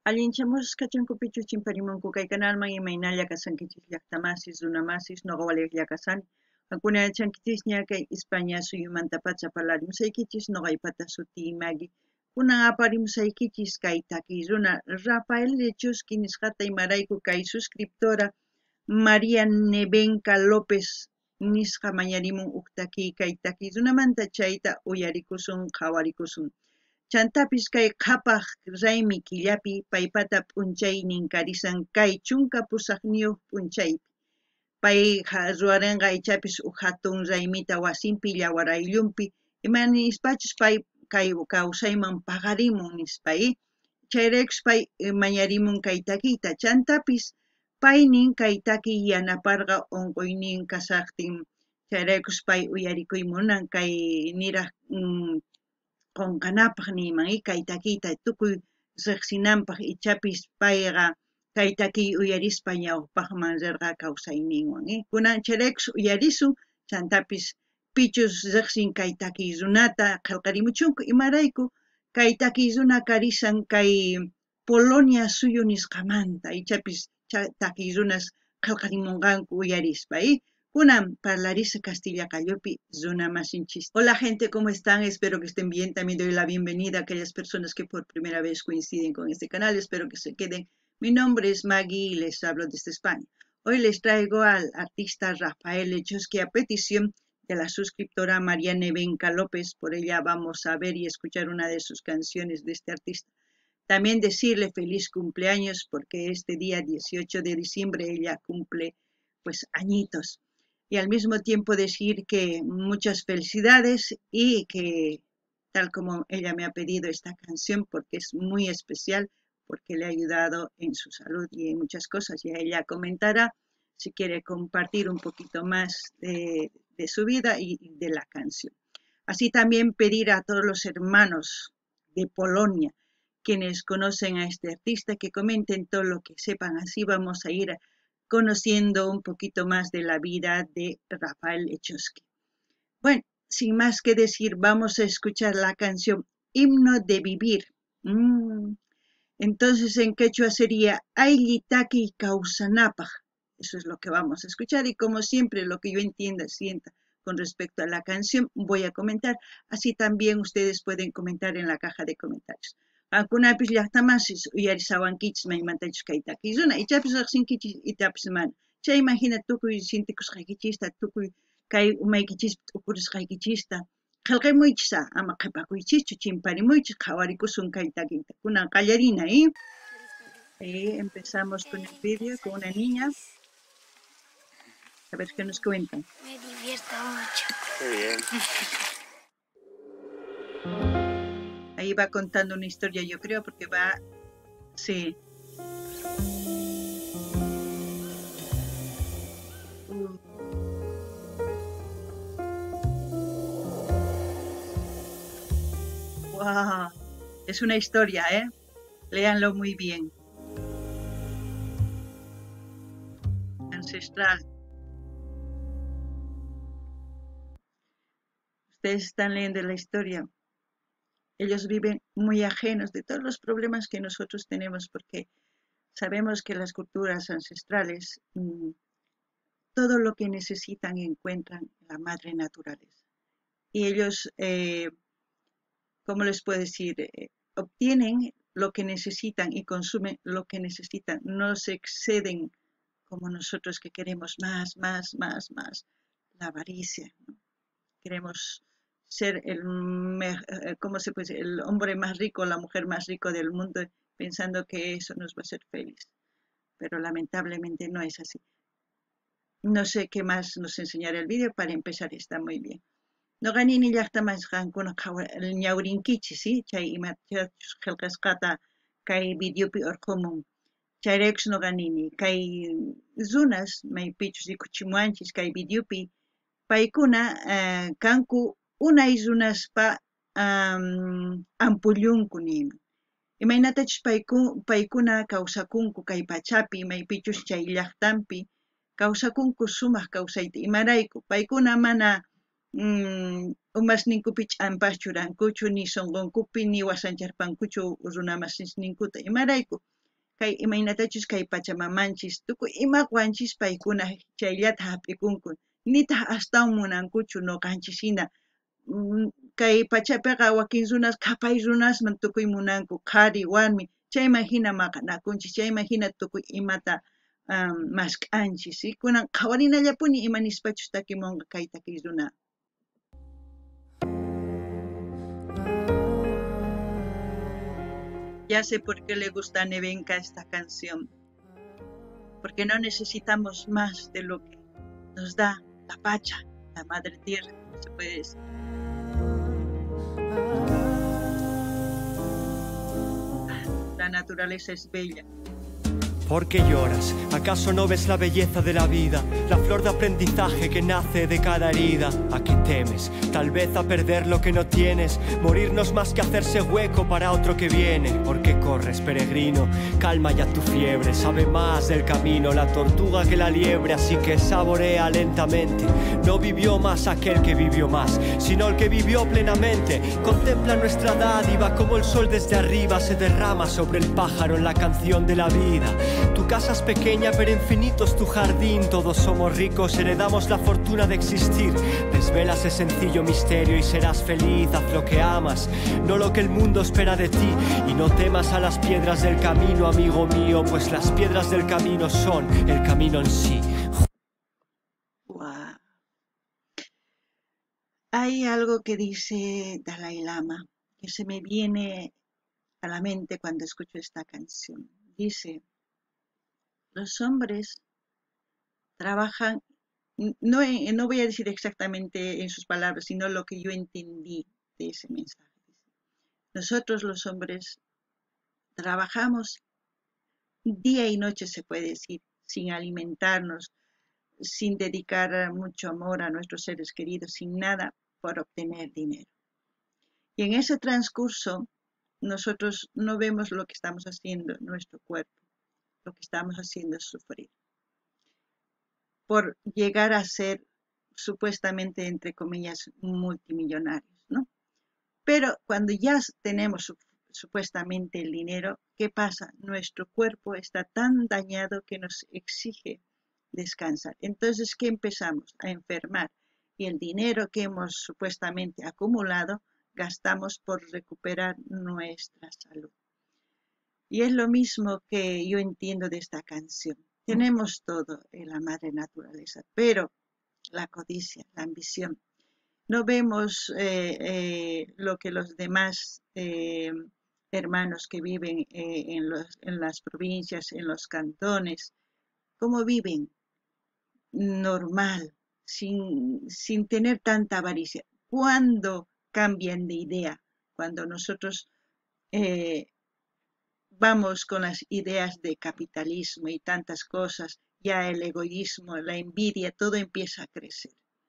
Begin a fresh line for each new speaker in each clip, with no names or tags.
Allinchamusqa kachankupichu chimparimunku kay canalman imaynalla kasankichis llaqtamasis runamasis noqa Valeria kasani. Hakunayachankichis ña kay España suyumanta pacha parlarimusaykichis noqaypata sutii Maggie. Kunan aparimusaykichis kay takiy runa Rafael Lechusqui nisqata imarayku kay suscriptora María Nevenka López nisqa mañarimun huk takiy kay takiy runamanta chayta uyarikusun qhawarikusun. Chantapis kay qhapaq raymi killapi paypata p'unchaynin karisan kay chunka pusaqniyuq p'unchaypi. Pay ruwarinqa aychapis huk hatun raymita wasinpi yawar ayllunpi imanispachus pay kay kawsayman paqarimun nispa chayraykus pay mañarimun kay takiyta chantapis paynin kay takiy yanaparqa unquynin kasaqtin chayraykus pay uyarikuymunan kay niraq qonqanapaq niyman kay takiyta tukuy riqsinanpaq ichapis payqa kay takiy uyarispa ñawpaqman rirqa kawsayninwan kunan chayraykus uyarisun chantapis pichus riqsin kay takiy runata qillqarimuchunku imarayku kay takiy runa karisan kay Polonia suyu nisqamanta ichapis takiy runas qillqarimunqanku uyarispa kunan parlarisa Castilla Callupi Zuna Masinchis. Hola gente, ¿cómo están? Espero que estén bien. También doy la bienvenida a aquellas personas que por primera vez coinciden con este canal. Espero que se queden. Mi nombre es Maggie y les hablo desde España. Hoy les traigo al artista Rafael Lechusqui a petición de la suscriptora María Nevenka López. Por ella vamos a ver y escuchar una de sus canciones de este artista. También decirle feliz cumpleaños porque este día 18 de diciembre ella cumple pues añitos. Y al mismo tiempo decir que muchas felicidades y que tal como ella me ha pedido esta canción porque es muy especial, porque le ha ayudado en su salud y en muchas cosas. Ya ella comentará si quiere compartir un poquito más de su vida y de la canción. Así también pedir a todos los hermanos de Polonia, quienes conocen a este artista, que comenten todo lo que sepan. Así vamos a ir conociendo un poquito más de la vida de Rafael Lechusqui. Bueno, sin más que decir, vamos a escuchar la canción Himno de Vivir. Entonces en quechua sería Aylitaki Kausanapaj. Eso es lo que vamos a escuchar y como siempre lo que yo entienda, sienta con respecto a la canción voy a comentar. Así también ustedes pueden comentar en la caja de comentarios. Kunapis llaqtamasis uyarisawankichis maymantachus kay takiyzuna ichapis riqsinkichis itapis mana. Chay imagina tukuy sintikusqaykichista tukuy kay umaykichis t'upurisqaykichista qillqimuychis ama qhipakuychischu chimparimuychis qhawarikusun kay takiyta kunan qallarina empezamos con el vídeo con una niña. A ver qué nos cuentan.
Me divierto mucho.
Qué bien.
Ahí va contando una historia, yo creo, porque va... Sí. Wow. Es una historia, Léanlo muy bien. Ancestral. Ustedes están leyendo la historia. Ellos viven muy ajenos de todos los problemas que nosotros tenemos porque sabemos que las culturas ancestrales todo lo que necesitan encuentran en la madre naturaleza. Y ellos, ¿cómo les puedo decir? Obtienen lo que necesitan y consumen lo que necesitan. No se exceden como nosotros que queremos más. La avaricia, ¿no? Queremos ser ¿cómo se puede decir? El hombre más rico, la mujer más rico del mundo, pensando que eso nos va a hacer feliz. Pero lamentablemente no es así. No sé qué más nos enseñará el vídeo, para empezar está muy bien. No ganini llaqtamas qankuna ñawrinkichis, ¿sí? Chay imachachus qillqasqata kay videopi urqumun. Chayraykus no ganini kay runas maypichus rikuchimuanchis kay videopi paykuna kanku unay runaspa ampullunku niyman. Imaynatachus paykuna kawsakunku kay pachapi maypichus chay llaqtanpi kawsakunku sumaq kawsayta imarayku paykuna mana umasninkupi ch'anpaq churankuchu ni sunqunkupi ni wasancharpankuchu runamasisninkuta imarayku kay imaynatachus kay pachamamanchis tukuy imaqwanchis paykuna chayllata hap'ikunku nitaq astawan munankuchu nuqanchis hina kay pachapiqa wakin runas qhapay runasman tukuy munanku qhari warmi chayman hina maqanakunchis chayman hina tukuy imata maskh'anchis kunan qhawarinallapuni imanispachus takimunqa kay takiy runa. Ya sé por qué le gusta a Nevenka esta canción, porque no necesitamos más de lo que nos da la Pacha, la Madre Tierra, como se puede decir. La naturaleza es bella.
¿Por qué lloras? ¿Acaso no ves la belleza de la vida? La flor de aprendizaje que nace de cada herida. ¿A qué temes? Tal vez a perder lo que no tienes. Morirnos más que hacerse hueco para otro que viene. ¿Por qué corres, peregrino? Calma ya tu fiebre. Sabe más del camino la tortuga que la liebre. Así que saborea lentamente. No vivió más aquel que vivió más, sino el que vivió plenamente. Contempla nuestra dádiva como el sol desde arriba se derrama sobre el pájaro en la canción de la vida. Tu casa es pequeña pero infinito es tu jardín. Todos somos ricos, heredamos la fortuna de existir. Desvela ese sencillo misterio y serás feliz. Haz lo que amas, no lo que el mundo espera de ti. Y no temas a las piedras del camino, amigo mío, pues las piedras del camino son el camino en sí.
Wow. Hay algo que dice Dalai Lama que se me viene a la mente cuando escucho esta canción. Dice: los hombres trabajan, no voy a decir exactamente en sus palabras, sino lo que yo entendí de ese mensaje. Nosotros los hombres trabajamos día y noche, se puede decir, sin alimentarnos, sin dedicar mucho amor a nuestros seres queridos, sin nada, por obtener dinero. Y en ese transcurso, nosotros no vemos lo que estamos haciendo en nuestro cuerpo. Lo que estamos haciendo es sufrir por llegar a ser supuestamente, entre comillas, multimillonarios, ¿no? Pero cuando ya tenemos supuestamente el dinero, ¿qué pasa? Nuestro cuerpo está tan dañado que nos exige descansar. Entonces, ¿qué empezamos? A enfermar. Y el dinero que hemos supuestamente acumulado, gastamos por recuperar nuestra salud. Y es lo mismo que yo entiendo de esta canción. Tenemos todo en la madre naturaleza, pero la codicia, la ambición. No vemos lo que los demás hermanos que viven en las provincias, en los cantones, cómo viven normal, sin tener tanta avaricia. ¿Cuándo cambian de idea? Cuando nosotros vamos con las ideas de capitalismo y tantas cosas, ya el egoísmo, la envidia, todo empieza a crecer.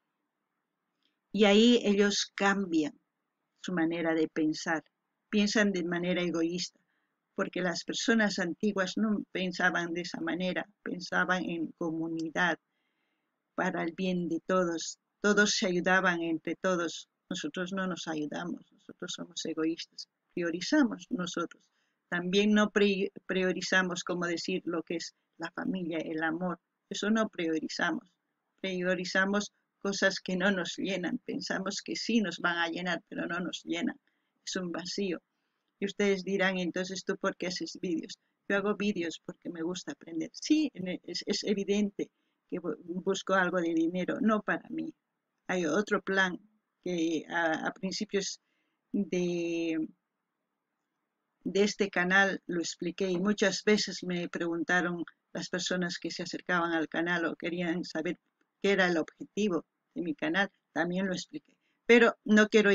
Y ahí ellos cambian su manera de pensar, piensan de manera egoísta, porque las personas antiguas no pensaban de esa manera, pensaban en comunidad, para el bien de todos, todos se ayudaban entre todos, nosotros no nos ayudamos, nosotros somos egoístas, priorizamos nosotros. También no priorizamos, como decir, lo que es la familia, el amor. Eso no priorizamos. Priorizamos cosas que no nos llenan. Pensamos que sí nos van a llenar, pero no nos llenan. Es un vacío. Y ustedes dirán, entonces, ¿tú por qué haces vídeos? Yo hago vídeos porque me gusta aprender. Sí, es evidente que busco algo de dinero, no para mí. Hay otro plan que a principios de este canal lo expliqué y muchas veces me preguntaron las personas que se acercaban al canal o querían saber qué era el objetivo de mi canal, también lo expliqué. Pero no quiero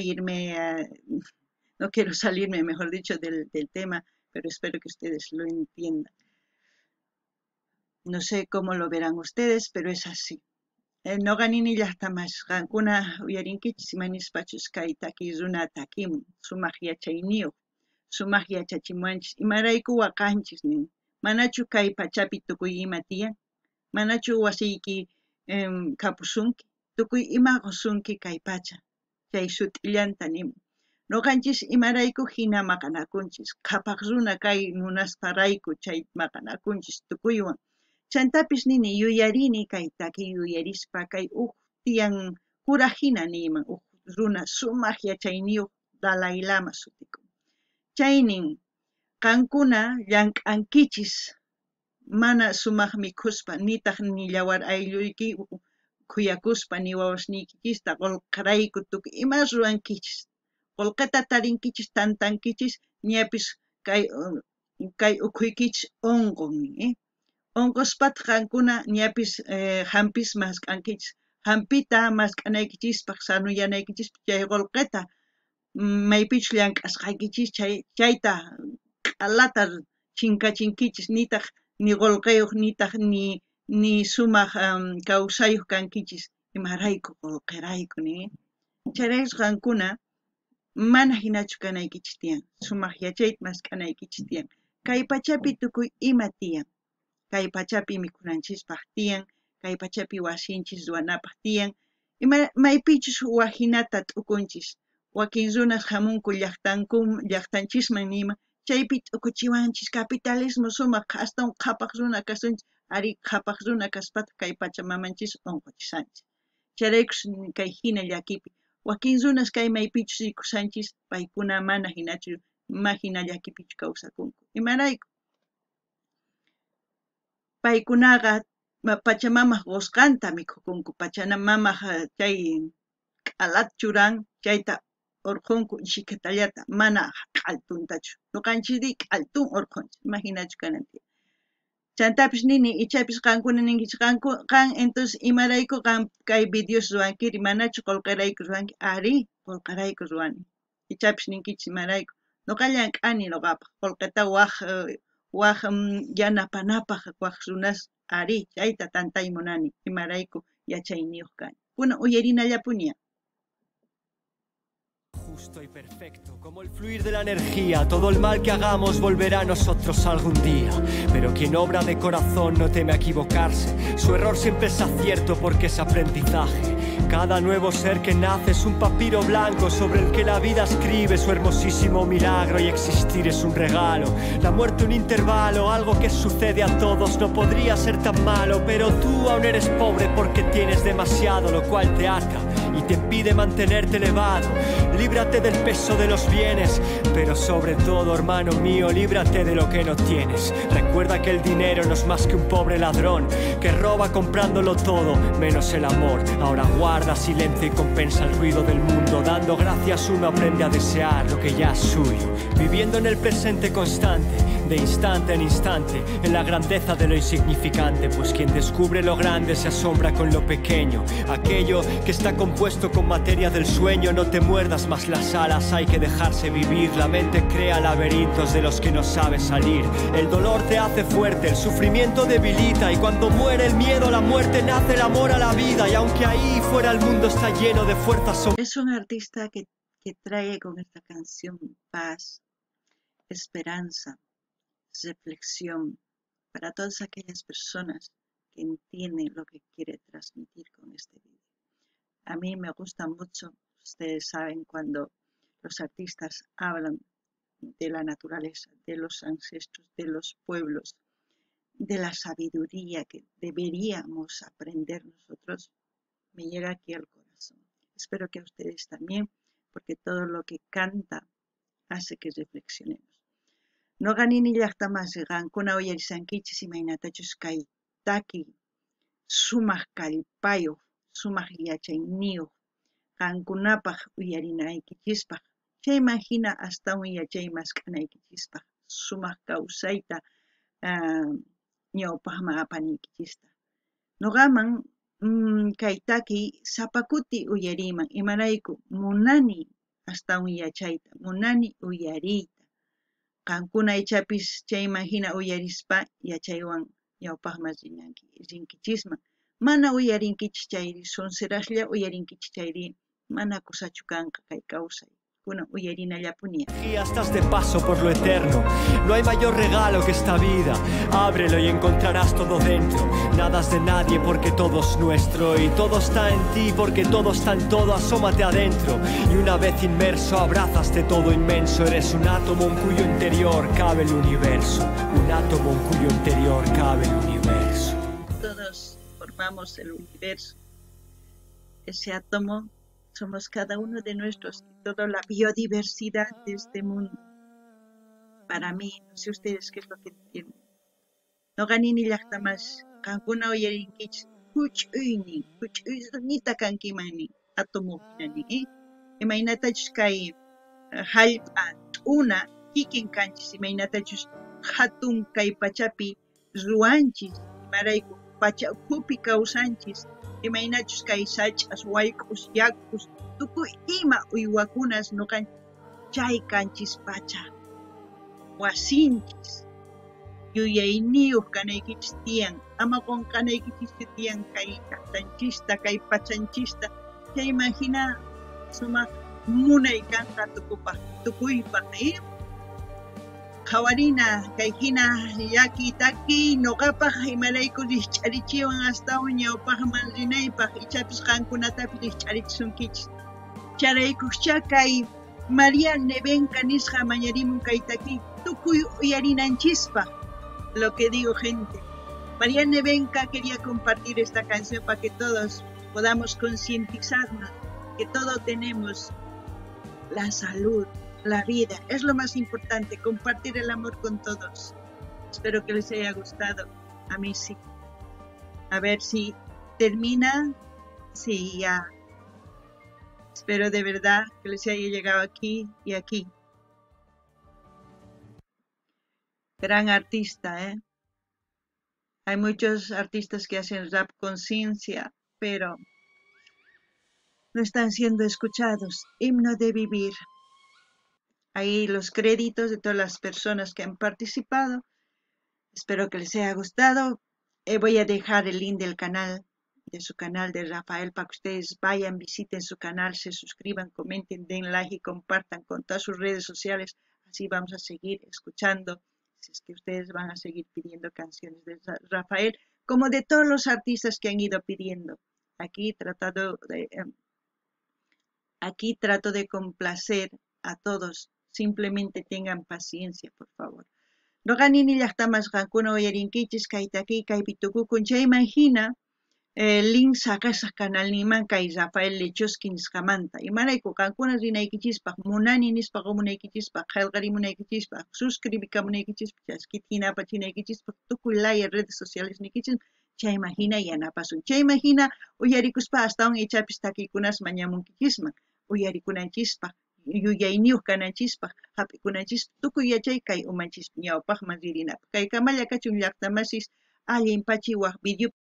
no quiero salirme, mejor dicho, del tema, pero espero que ustedes lo entiendan. No sé cómo lo verán ustedes, pero es así. No ganini llaqtamas qankuna uyarinkichis imanispachus kay takiy runa takimun sumaq yachayniyuq sumaq yachachimuanchis imarayku waqanchis nin manachu kay pachapi tukuy ima tiyan manachu wasiyki kapusunki tukuy ima qusunki kay pacha, chay sut'illanta nimun. Nuqanchis imarayku hina maqanakunchis, qhapaq runa kay munasparayku chay maqanakunchis tukuywan. Chantapis nini yuyarini kay takiy yuyarispa kay tiyan kura hina niyman runa sumaq yachayniyuq Dalai Lama sutikun. Chaynin qankuna llank'ankichis mana sumaq mikhuspa nitaq ni llawar aylluyki kuyakuspa ni wawasniykikista qolqarayku tukuy ima rurankichis. Qolqata tarinkichis tantankichis ñapis kay ukhuykichis onqon onqospata qankuna ñapis hampis masq'ankichis. Hampita masq'anaykichispas sanuyanaykichispas chay qolqeta maypichu llank'asqaykichis chayta q'alata chinkachinkichis nitaq ni qolqayuq nitaq ni sumaq kawsayuq kankichis imarayku qolqirayku ni. Chayraykus qankuna mana hinachu kanaykichis tiyan, sumaq yachayta masq'anaykichis tiyan. Kay pachapi tukuy ima tiyan. Kay pachapi mikhunanchispaq tiyan, kay pachapi wasinchis ruwanapaq tiyan, maypichus wahinata t'ukunchis. Wakin runas hamunku llaqtanchisman nima, chaypi t'ukuchiwanchis capitalismo sumaq astawan qhapaq runa kasunchis, ari qhapaq runa kaspata kay pachamamanchis onquchisanchis. Chayraykus kay hina llakipi wakin runas kay maypichus rikusanchis, paykuna mana hinachu hina llakipichu kawsakunku. Imarayku paykunaqa pachamamaq qusqanta mikhukunku, pachamamaq chay q'alata churan chayta urqunku ishikatallata mana q'altuntachu. Nuqanchiri q'altun urqunchis, imaginachu kanantiyan. Chantapis nini ichapis qankuna ninkichis qan entonces imarayku qan kay videos ruwankiri manachu qolqirayku ruwanki, ari qolqirayku ruwani. Ichapis ninkichis imarayku nuqa llank'ani nuqapaq qolqita waq yanapanapaq waq runas ari chayta tantay munani imarayku yachayniyuq kani. Kuna uyarinallapuña.
Justo y perfecto, como el fluir de la energía, todo el mal que hagamos volverá a nosotros algún día. Pero quien obra de corazón no teme a equivocarse, su error siempre es acierto porque es aprendizaje. Cada nuevo ser que nace es un papiro blanco sobre el que la vida escribe su hermosísimo milagro, y existir es un regalo, la muerte un intervalo, algo que sucede a todos, no podría ser tan malo, pero tú aún eres pobre porque tienes demasiado, lo cual te ata y te impide mantenerte elevado. Líbrate del peso de los bienes, pero sobre todo, hermano mío, líbrate de lo que no tienes. Recuerda que el dinero no es más que un pobre ladrón que roba comprándolo todo, menos el amor. Ahora guarda silencio y compensa el ruido del mundo. Dando gracias uno aprende a desear lo que ya es suyo. Viviendo en el presente constante, de instante en instante, en la grandeza de lo insignificante. Pues quien descubre lo grande se asombra con lo pequeño. Aquello que está compuesto con materia del sueño. No te muerdas más las alas, hay que dejarse vivir. La mente crea laberintos de los que no sabe salir. El dolor te hace fuerte, el sufrimiento debilita, y cuando muere el miedo a la muerte nace el amor a la vida. Y aunque ahí fuera el mundo está lleno de fuerzas.
Es un artista que trae con esta canción paz, esperanza, reflexión para todas aquellas personas que entienden lo que quiere transmitir con este video. A mí me gusta mucho, ustedes saben, cuando los artistas hablan de la naturaleza, de los ancestros, de los pueblos, de la sabiduría que deberíamos aprender nosotros, me llega aquí al corazón. Espero que a ustedes también, porque todo lo que canta hace que reflexionemos. No ganini llaqtamas qankuna uyarisankichis imaynatachus kay taki sumaq kallpayuq, sumaq yachayniyuq qankunapaq uyarinaykichispaq, chayman hina astawan yachay masq'anaykichispaq sumaq kawsayta ñawpaqman apanaykichista. Nuqaman kay taki sapakuti uyariyman, imarayku munani astawan yachayta, munani uyariyta. Qankuna ichapis chayman hina uyarispa yachaywan ñawpaqman rinkichisman. Mana uyarinkichis chayri, sonseraslla uyarinkichis chayri, mana kusachu kanqa kay kawsay. Kuna uyarinallapuña.
Estás de paso por lo eterno. No hay mayor regalo que esta vida. Ábrelo y encontrarás todo dentro. Nada es de nadie porque todo es nuestro, y todo está en ti porque todo está en todo. Asómate adentro y una vez inmerso abrazaste todo inmenso. Eres un átomo en cuyo interior cabe el universo, un átomo en cuyo interior cabe el universo.
Todos formamos el universo. Ese átomo somos cada uno de nuestros y toda la biodiversidad de este mundo. Para mí, no sé ustedes qué es lo que entienden. No ganini llaqtamas kankuna uyarinkich huch'uynin, huch'uynita kankimani átomo hinani, imaynatachus kay hallp'a t'una kikin kanchis, imaynatachus hatun kay pachapi ruwanchis, imarayku pacha ukhupi kawsanchis, imaynachus kay sach'as wayk'us yakus tukuy ima uywakunas nuqanchis chay kanchis pacha wasinchis. Yuyayniyuq kanaykichis tiyan, ama qunqanaykichis tiyan kay llaqtanchista, kay pachanchista, chayman hina sumaq munay kanqa tukuypaq, qhawarina kay hina llaki taki nuqapaq imarayku riqch'arichiwan astawan ñawpaqman rinaypaq ichapis qankunatapis riqch'arichisunkichis. Charaykuqcha kay María Nevenka nisqa mañarimun kay taki tukuy uyarinanchispaq. Lo que digo, gente. María Nevenka quería compartir esta canción para que todos podamos concientizarnos que todos tenemos la salud, la vida. Es lo más importante, compartir el amor con todos. Espero que les haya gustado. A mí sí. A ver si termina. Sí, ya. Espero de verdad que les haya llegado aquí y aquí. Gran artista, ¿eh? Hay muchos artistas que hacen rap conciencia, pero no están siendo escuchados. Himno de vivir. Ahí los créditos de todas las personas que han participado. Espero que les haya gustado. Voy a dejar el link del canal, de su canal de Rafael, para que ustedes vayan, visiten su canal, se suscriban, comenten, den like y compartan con todas sus redes sociales. Así vamos a seguir escuchando. Si es que ustedes van a seguir pidiendo canciones de Rafael, como de todos los artistas que han ido pidiendo. Aquí trato de complacer a todos. Simplemente tengan paciencia, por favor. Noqanini llaqtamas qankuna uyarinkichis kay taki kay pitukukun chayman hina link saqasaq kanalninman kay Rafael Lechoski nisqamanta. Imarayku qankuna rinaykichispaq, munani nispa munaykichispaq, qillqarimunaykichispaq, suscribikamunaykichispaq, chaskita hinapachinaykichispaq, tukuy laya redes sociales nikichis chayman hina yanapasun. Chayman hina uyarikuspa astawan ichapis takiykunas mañamunkichisman, uyarikunanchispaq, yuyayniyuq kananchispaq, hap'ikunanchispaq, tukuy yachay kay umanchispa ñawpaqman ririnapaq. Kay kamalla kachun llaqtamasis allin pachiwaq video